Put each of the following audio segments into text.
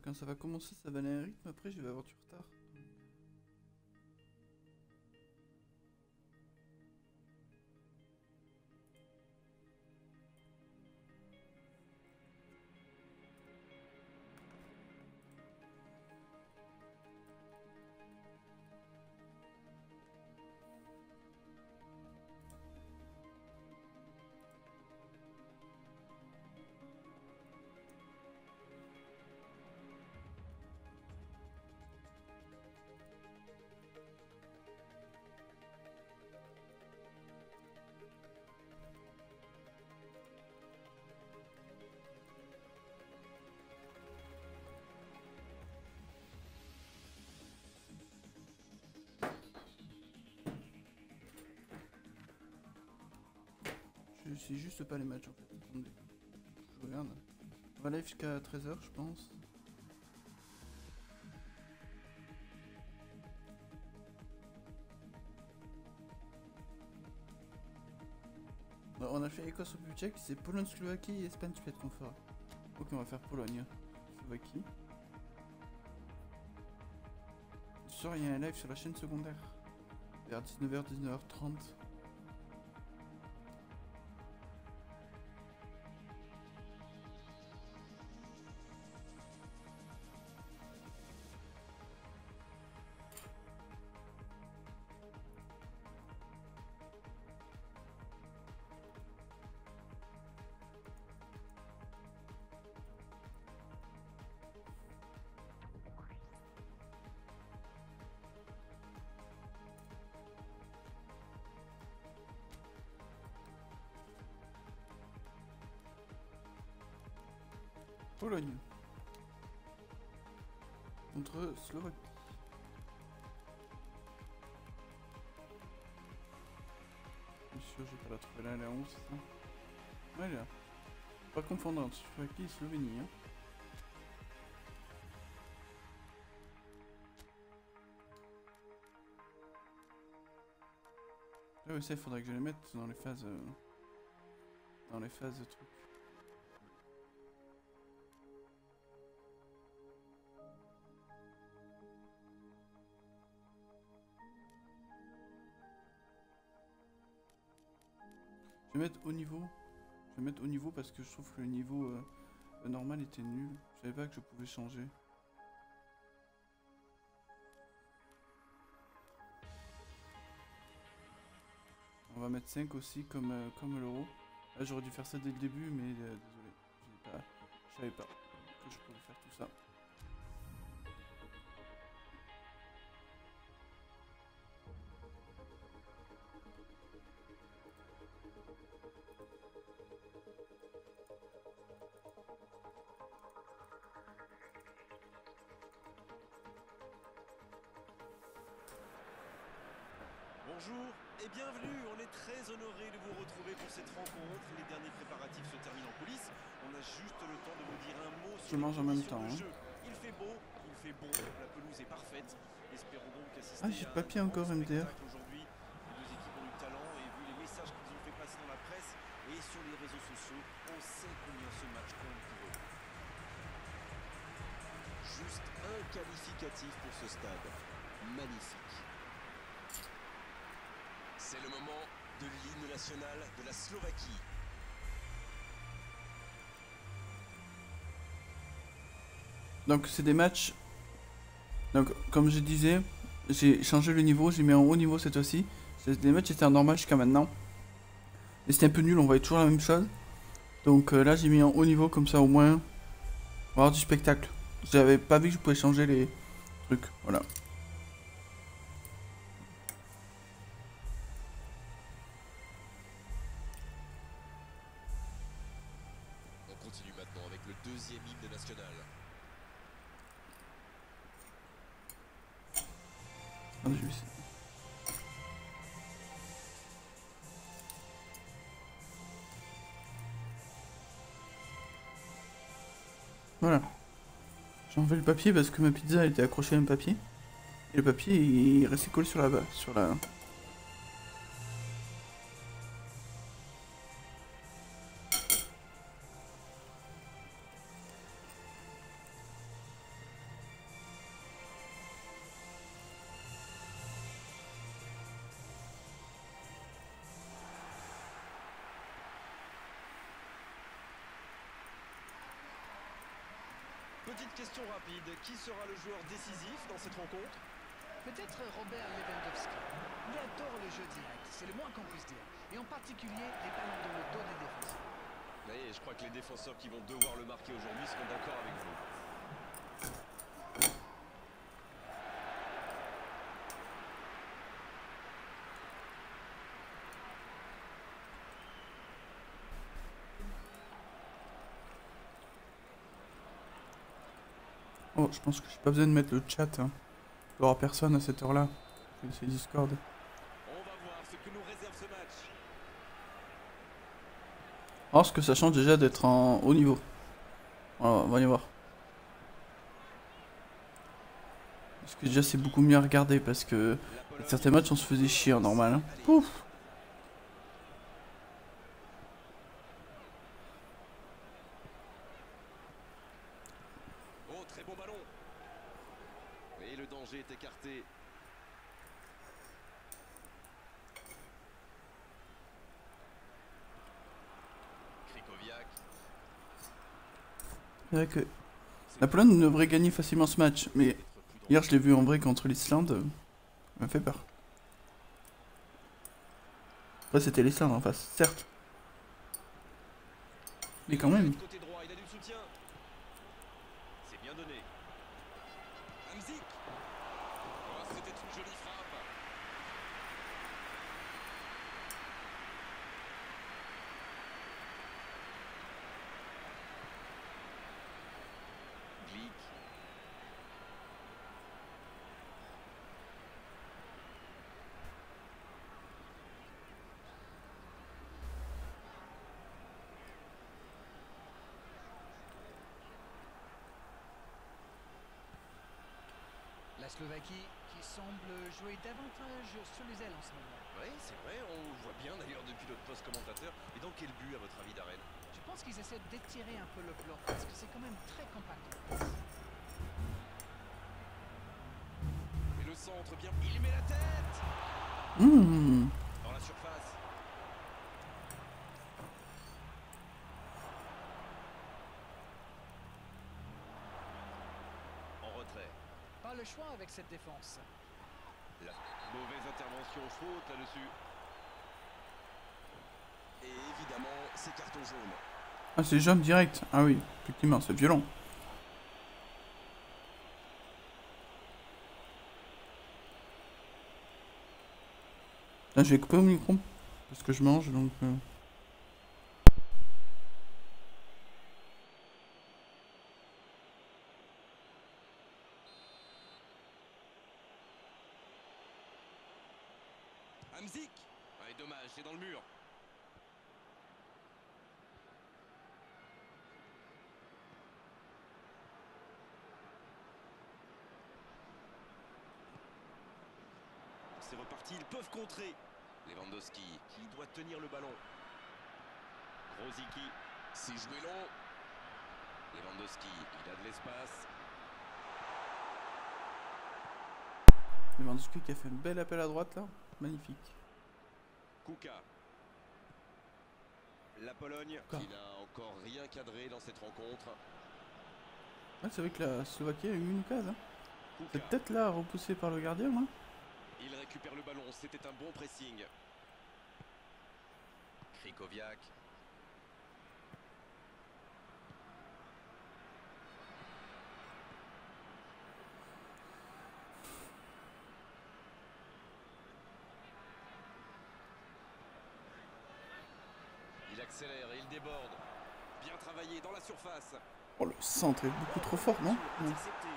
quand ça va commencer, ça va aller à un rythme, après je vais avoir du retard. Je sais juste pas les matchs en fait. Attendez. Je regarde. On va live jusqu'à 13h je pense. Alors, on a fait Écosse au but tchèque, c'est Pologne, Slovaquie et Espagne, Suède qu'on fera. Ok, on va faire Pologne, Slovaquie. Ce soir, il y a un live sur la chaîne secondaire. Vers 19h, 19h30. Pologne contre Slovaquie. Bien sûr, j'ai pas la trouver là, elle est à 11, c'est ça? Ouais, elle est là. Pas confondre entre Slovaquie et Slovénie. Hein. Ah ouais, ça, il faudrait que je les mette dans les phases. Dans les phases de trucs. Je vais mettre haut niveau. Je vais mettre haut niveau parce que je trouve que le niveau normal était nul. Je savais pas que je pouvais changer. On va mettre 5 aussi comme, comme l'euro. Là j'aurais dû faire ça dès le début mais désolé. Je savais pas que je pouvais faire tout ça. Bonjour et bienvenue, on est très honoré de vous retrouver pour cette rencontre. Les derniers préparatifs se terminent en coulisses. On a juste le temps de vous dire un mot sur Je mange en même temps. de jeu. Il fait beau, il fait bon, la pelouse est parfaite. Espérons donc assister Ah, j'ai à le papier un encore grand MDR. spectacle aujourd'hui. Les deux équipes ont du talent et vu les messages qu'ils ont fait passer dans la presse et sur les réseaux sociaux, on sait combien ce match compte pour eux. Juste un qualificatif pour ce stade. Magnifique. C'est le moment de l'hymne national de la Slovaquie. Donc c'est des matchs. Donc comme je disais, j'ai changé le niveau, j'ai mis en haut niveau cette fois-ci. Les matchs étaient en normal jusqu'à maintenant. Et c'était un peu nul, on voyait toujours la même chose. Donc là j'ai mis en haut niveau comme ça au moins. On va avoir du spectacle. J'avais pas vu que je pouvais changer les trucs. Voilà. On continue maintenant avec le deuxième hymne national. Ah, je vais essayer. Voilà. J'ai enlevé le papier parce que ma pizza elle était accrochée à un papier. Et le papier il restait collé sur la base, sur la. Petite question rapide, qui sera le joueur décisif dans cette rencontre? Peut-être Robert Lewandowski. Il adore le jeu direct, c'est le moins qu'on puisse dire. Et en particulier les ballons dans le dos des défenseurs. Oui, je crois que les défenseurs qui vont devoir le marquer aujourd'hui seront d'accord avec vous. Oh, je pense que j'ai pas besoin de mettre le chat. Hein. Il doit y avoir personne à cette heure-là. C'est Discord. On va voir ce que nous réserve ce match. Alors, ce que ça change déjà d'être en haut niveau. Voilà, on va y voir. Parce que déjà, c'est beaucoup mieux à regarder parce que certains matchs, on se faisait chier en normal. Hein. Pouf. Oh, très bon ballon. Et le danger est écarté. Krikoviak. C'est vrai que la Pologne devrait gagner facilement ce match. Mais hier, je l'ai vu en vrai contre l'Islande. Ça m'a fait peur. Après, c'était l'Islande en face, certes. Mais quand même. Côté droit, il a du soutien. C'est bien donné. Hamzik. Oh, c'était une jolie frappe. Glick. La Slovaquie qui semble jouer davantage sur les ailes en ce moment. Oui, c'est vrai, on le voit bien d'ailleurs depuis notre poste commentateur. Et dans quel but à votre avis, Darren? Je pense qu'ils essaient d'étirer un peu le bloc parce que c'est quand même très compact. Et le centre bien. Il met la tête Mmh. dans la surface. En retrait. Pas le choix avec cette défense. La mauvaise intervention, faute là-dessus. Et évidemment, c'est carton jaune. Ah, c'est jaune direct. Ah oui, effectivement, c'est violent. Là, je vais couper au micro. Parce que je mange, donc... Hamzik. Ah, et dommage, c'est dans le mur. C'est reparti, ils peuvent contrer. Lewandowski qui doit tenir le ballon. Grozicki, c'est joué long. Lewandowski, il a de l'espace. Lewandowski qui a fait un bel appel à droite, là. Magnifique. Kuka. La Pologne Kuka. qui n'a encore rien cadré dans cette rencontre. Ah, c'est vrai que la Slovaquie a eu une occasion. Hein. Kuka. Cette tête-là repoussée par le gardien, là. Il récupère le ballon, c'était un bon pressing. Krikoviak. Il accélère et il déborde. Bien travaillé dans la surface. Oh, le centre est beaucoup trop fort, non? Ouais. Intercepté.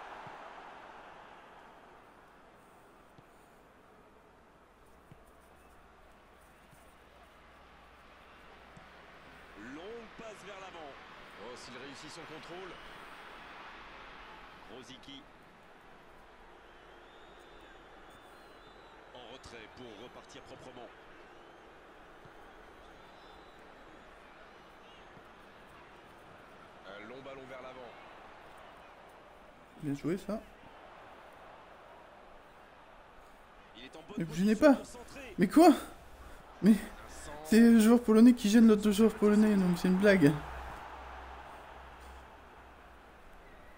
Longue passe vers l'avant. Oh, s'il réussit son contrôle. Grozicki. En retrait pour repartir proprement. Un long ballon vers l'avant. Bien joué, ça. Il est en bonne Mais position je n'ai pas. pour centrer. Mais quoi? Mais Un centre. c'est le joueur polonais qui gêne l'autre joueur polonais, donc c'est une blague.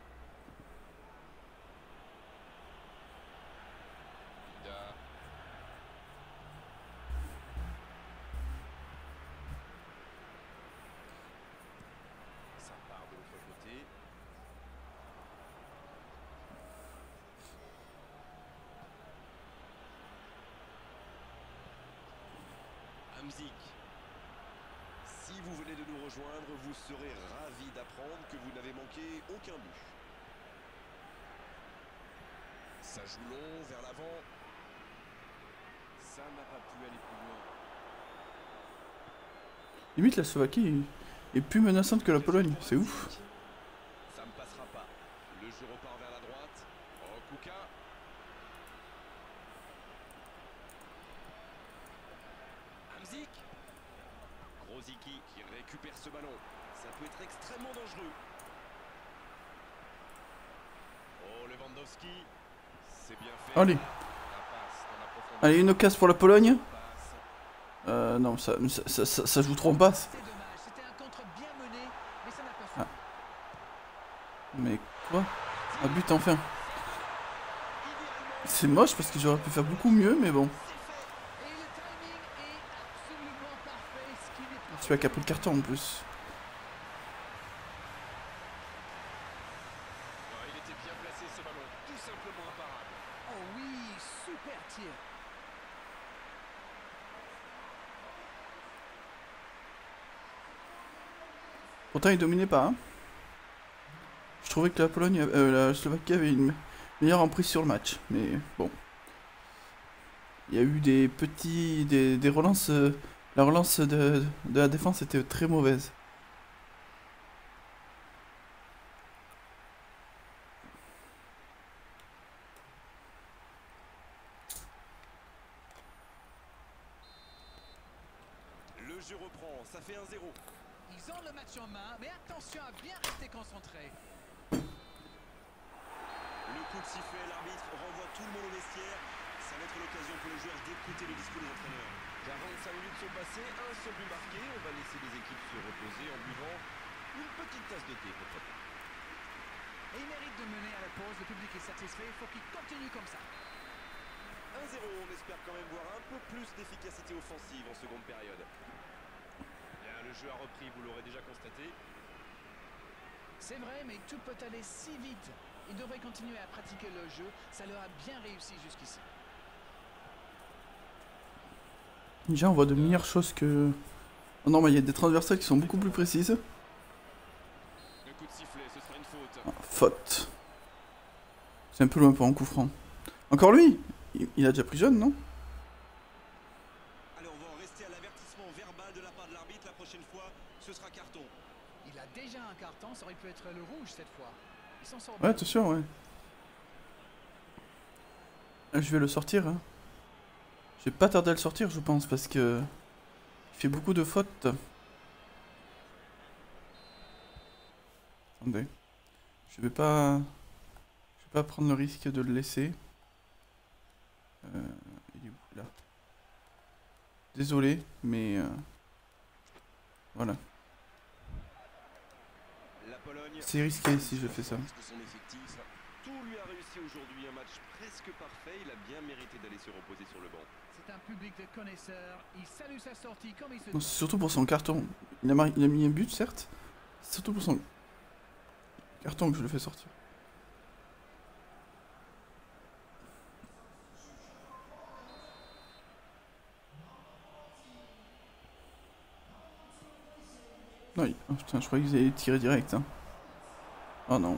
Hamzik. Si vous venez de nous rejoindre, vous serez ravis d'apprendre que vous n'avez manqué aucun but. Ça joue long vers l'avant. Ça n'a pas pu aller plus loin. Limite, la Slovaquie est plus menaçante que la Pologne, c'est ouf. Ça ne passera pas. Le jeu repart vers la droite. Oh, Kuka. Hamzik. Grozicki qui récupère ce ballon. Ça peut être extrêmement dangereux. Oh, Lewandowski. C'est bien fait. Allez. La passe dans la profondeur. Allez, une occasion pour la Pologne. Passe. Non, ça joue trop en basse. C'est dommage, c'était un contre bien mené, mais ça n'a pas fait. Ah. Mais quoi? Un but enfin. C'est moche parce que j'aurais pu faire beaucoup mieux, mais bon. Et le timing est absolument parfait, ce qui n'est pas... Celui qui a pris le carton en plus. Ah, il était bien placé ce ballon. Tout simplement imparable. Oh oui, super tir. Pourtant, il dominait pas. Hein. Je trouvais que la Pologne, la Slovaquie avait une meilleure emprise sur le match. Mais bon. Il y a eu des petits. Des relances. La relance de la défense était très mauvaise. Le jeu reprend, ça fait 1-0. Ils ont le match en main, mais attention à bien rester concentré. Le coup de sifflet, l'arbitre renvoie tout le monde au vestiaire. Ça va être l'occasion pour les joueurs d'écouter le discours des entraîneurs. 45 minutes sont passées, un seul but marqué. On va laisser les équipes se reposer en buvant une petite tasse de thé, pourquoi pas. Et ils méritent de mener à la pause, le public est satisfait, il faut qu'ils continuent comme ça. 1-0, on espère quand même voir un peu plus d'efficacité offensive en seconde période. Bien, le jeu a repris, vous l'aurez déjà constaté. C'est vrai, mais tout peut aller si vite. Ils devraient continuer à pratiquer le jeu, ça leur a bien réussi jusqu'ici. Déjà, on voit de meilleures choses que. Oh non, mais il y a des transversales qui sont beaucoup plus précises. Le coup de sifflet, ce sera une faute. Ah, faute. C'est un peu loin pour un coup franc. Encore lui? Il a déjà pris jaune, non? Allez, on va en rester à l'avertissement verbal de la part de l'arbitre. La prochaine fois, ce sera carton. Il a déjà un carton, ça aurait pu être le rouge cette fois. Il s'en sort Ouais, bien. attention, ouais. Je vais le sortir. Hein. Je vais pas tarder à le sortir, je pense, parce que. Il fait beaucoup de fautes. Attendez. Je vais pas prendre le risque de le laisser. Il est où, là? Désolé, mais voilà. La Pologne. C'est risqué si je fais ça. De son effectif. Tout lui a réussi aujourd'hui, un match presque parfait. Il a bien mérité d'aller se reposer sur le banc. C'est un public de connaisseurs, il salue sa sortie comme il se Non, doit. c'est surtout pour son carton. Il a mis un but, certes. C'est surtout pour son carton que je le fais sortir. Non, oh, putain, je croyais qu'ils allaient tirer direct. Hein. Oh non.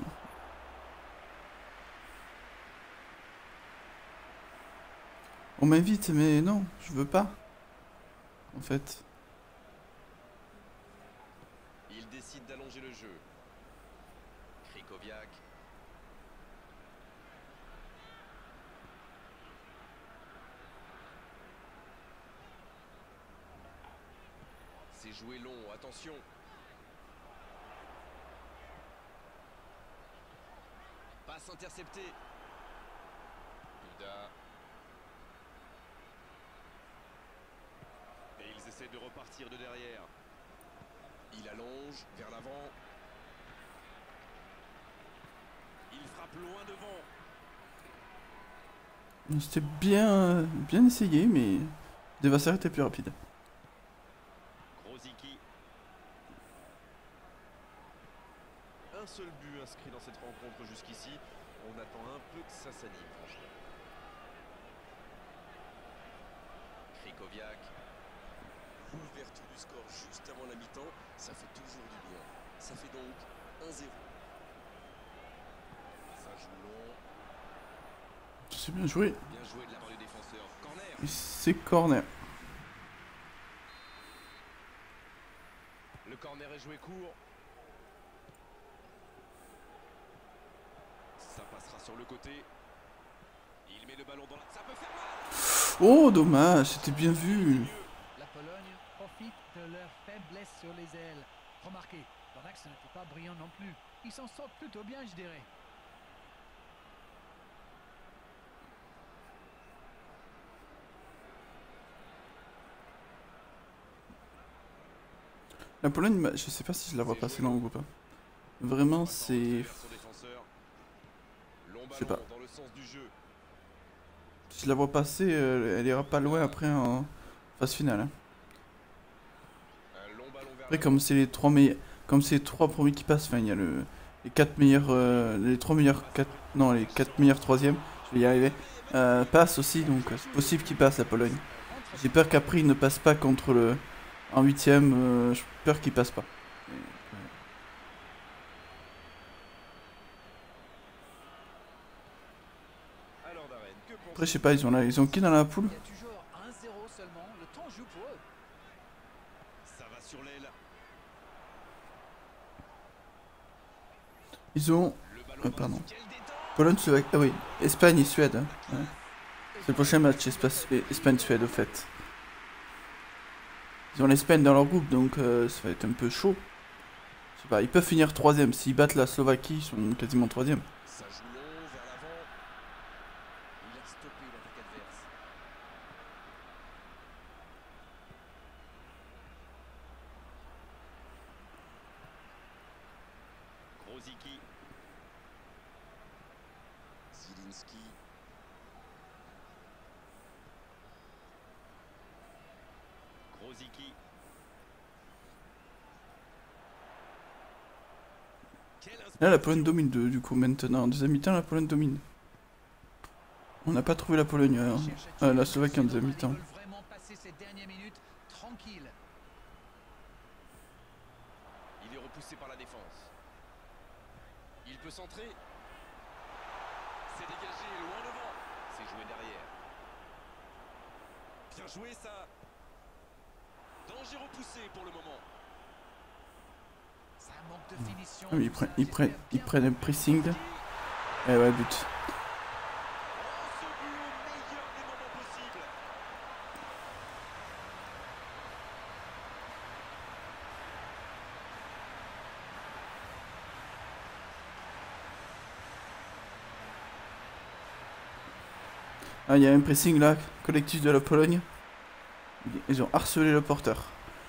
On m'invite, mais non, je veux pas. En fait. Il décide d'allonger le jeu. Krikoviak. C'est joué long, attention. Passe interceptée. Duda. Et ils essaient de repartir de derrière. Il allonge vers l'avant. Il frappe loin devant. C'était bien essayé, mais Devasseur était plus rapide. Grozicki. Un seul but inscrit dans cette rencontre jusqu'ici. On attend un peu que ça s'anime, franchement. Krikoviak. Ouverture du score juste avant la mi-temps, ça fait toujours du bien. Ça fait donc 1-0. Ça joue long. C'est bien joué. Bien joué de la part du défenseur. Corner. Et c'est corner. Le corner est joué court. Ça passera sur le côté. Il met le ballon dans la... Ça peut faire mal. Oh, dommage, c'était bien vu. La Pologne profite de leur faiblesse sur les ailes. Remarquez, leur axe n'était pas brillant non plus. Ils s'en sortent plutôt bien, je dirais. La Pologne, je sais pas si je la vois passer longue ou pas. Vraiment, c'est... Je sais pas. Dans le sens du jeu. Si je la vois passer, elle ira pas loin après en phase finale. Hein. Un long ballon vers Après, l'avant. comme c'est les trois meilleurs, comme c'est les trois premiers qui passent, enfin, il y a les quatre meilleurs, les trois meilleurs, non, les quatre meilleurs troisièmes, je vais y arriver, passent aussi, donc c'est possible qu'ils passent la Pologne. J'ai peur qu'après ils ne passent pas contre le, en huitième, j'ai peur qu'ils passent pas. Alors Darren, que Après, je penses-tu? sais pas, ils ont qui dans la poule? Il y a toujours 1-0 seulement. Le temps joue pour eux. Ça va sur l'aile. Ils ont, Le ballon pardon, quelle détente. Pologne, Slovaquie, ah oui, Espagne et Suède. Hein. Ouais. C'est le prochain match, Espagne-Suède au fait. Ils ont l'Espagne dans leur groupe, donc ça va être un peu chaud. Je sais pas, ils peuvent finir troisième. S'ils battent la Slovaquie, ils sont quasiment troisième. Ça joue long vers l'avant. Il a stoppé l'attaque adverse. Grosicki. Zielinski. Grosicki. Là, la Pologne domine du coup maintenant. En deuxième mi-temps, la Pologne domine. On n'a pas trouvé la Pologne, la Slovaquie en deuxième mi-temps. Ils veulent vraiment passer ces dernières minutes tranquilles. Il est repoussé par la défense. Il peut centrer. C'est dégagé loin devant. C'est joué derrière. Bien joué ça. Danger repoussé pour le moment. Ça manque de finition. Ah oui, tout ça. ils prennent un pressing. Et ouais, but. Oh, ce but au meilleur des moments possibles. Ah, il y a un pressing là, collectif de la Pologne. Ils ont harcelé le porteur.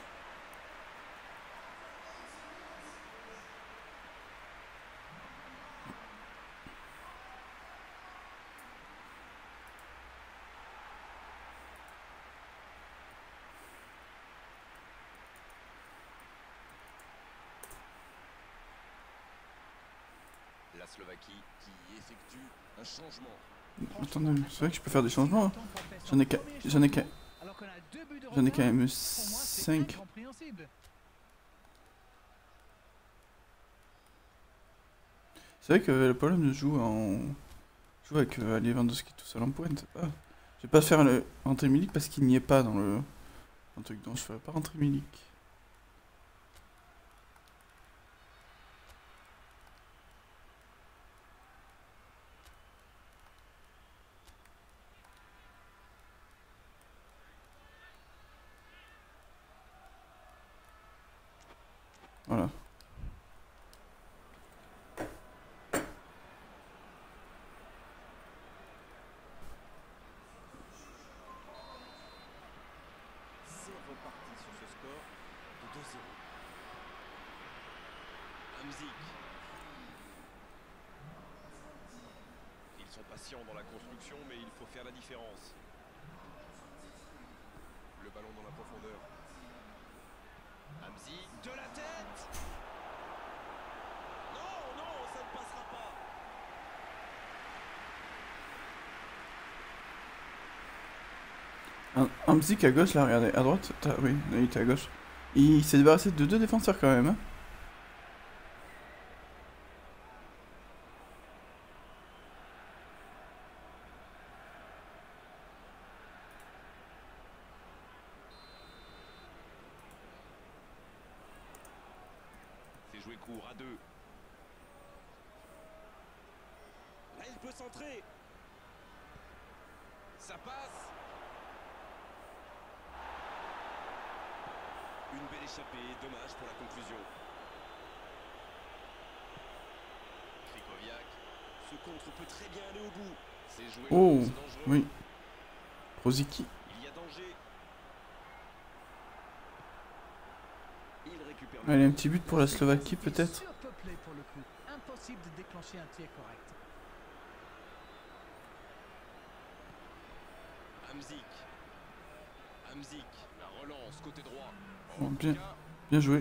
La Slovaquie qui effectue un changement. Attendez, c'est vrai que je peux faire des changements. Hein. J'en ai quand même 5. C'est vrai que la Pologne joue avec Lewandowski tout seul en pointe. Ah. Je vais pas faire rentrer Milik parce qu'il n'y est pas dans le truc, donc je ferai pas rentrer Milik. Voilà. C'est reparti sur ce score de 2-0. Hamzik. Ils sont patients dans la construction, mais il faut faire la différence. Le ballon dans la profondeur. Hamzik de la tête. Non, non, ça ne passera pas. Hamzik à gauche là, regardez, à droite, oui, il était à gauche. Il s'est débarrassé de 2 défenseurs quand même. Hein. C'est joué court à 2. Là, il peut centrer. Ça passe. Une belle échappée, dommage pour la conclusion. Krikoviak, ce contre peut très bien aller au bout. C'est joué, Oh, c'est dangereux. oui. Rosicky. Il y a danger. Il récupère. Allez, un petit but pour la Slovaquie peut-être. Surpeuplé pour le coup. Impossible de déclencher un tir correct. Hamzik, la relance côté droit. Bon, bien joué.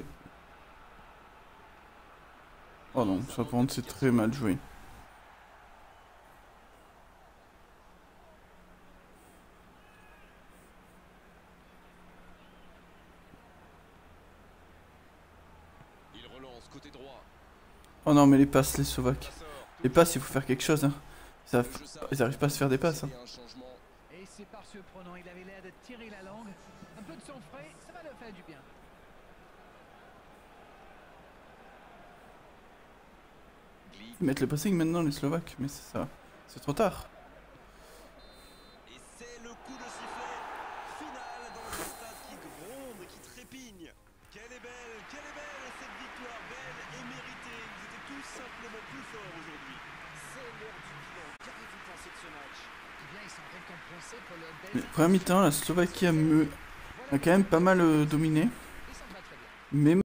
Oh non, ça par contre c'est très mal joué. Il relance côté droit. Oh non, mais les passes, les Slovaques. Les passes, il faut faire quelque chose. Hein. Ils arrivent pas à se faire des passes. Hein. Et c'est par surprenant, il avait l'air de tirer la langue. Un peu de sang frais, ça va le faire du bien. Ils mettent le passing maintenant, les Slovaques, mais c'est ça. C'est trop tard. Et c'est le coup de sifflet final dans le stade qui gronde et qui trépigne. Quelle est belle cette victoire, belle et méritée. Ils étaient tout simplement plus forts aujourd'hui. C'est l'heure du bilan. Qu'avez-vous pensé de ce match? Eh bien, ils sont récompensés pour leur Mais belle... première mi-temps, la Slovaquie a quand même pas mal dominé. Et ça va très bien. Mais